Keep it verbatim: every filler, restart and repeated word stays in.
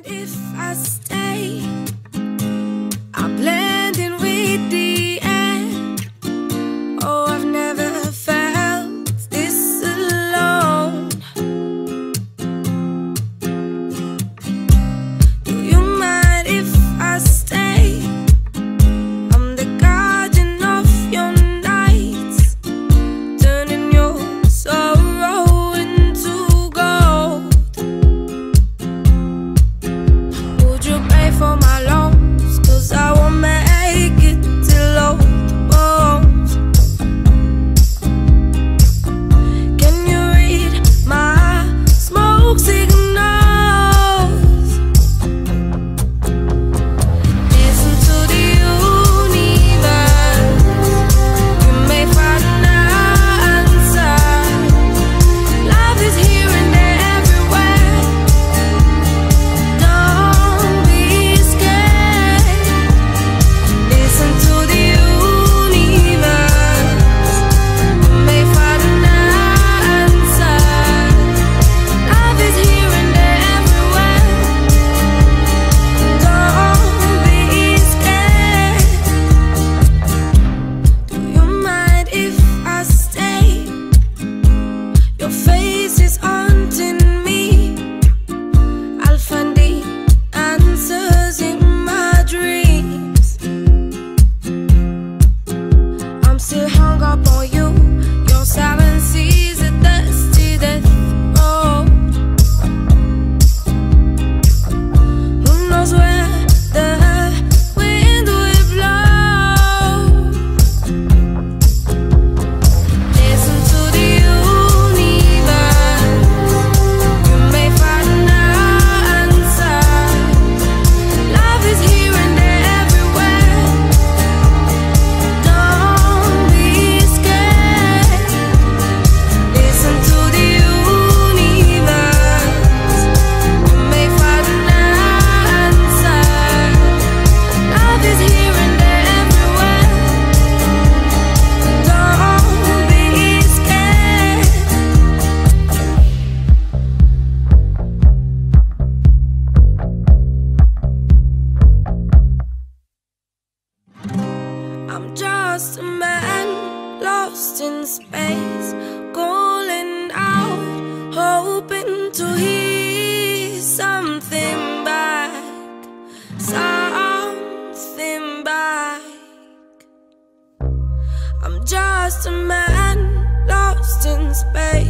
mind if I stay? I'm blending with the air. Oh, I've never felt this alone. Do you mind if I stay? I'm the guardian of your nights, turning your sorrow into gold. Would you pay for my loans? Cause I won't make it till old bones. Can you read my smoke signals? Listen to the universe. You may find an answer. Love is here and there everywhere. Don't be scared. Listen to the universe. You may find an answer. Love is here and there everywhere. Don't be scared. Do you mind if I stay? Your face is haunting me. I'll find the answers in my dreams. I'm still hung up on you. Your silence is a dusty death road. Who knows where the wind will blow? Listen to the universe. You may find an answer. Love is here and there everywhere. Don't be scared. Listen to the universe. You may find an answer. Love is here and there everywhere. Don't be scared. I'm just a man lost in space, calling out, hoping to hear something back, something back. I'm just a man lost in space.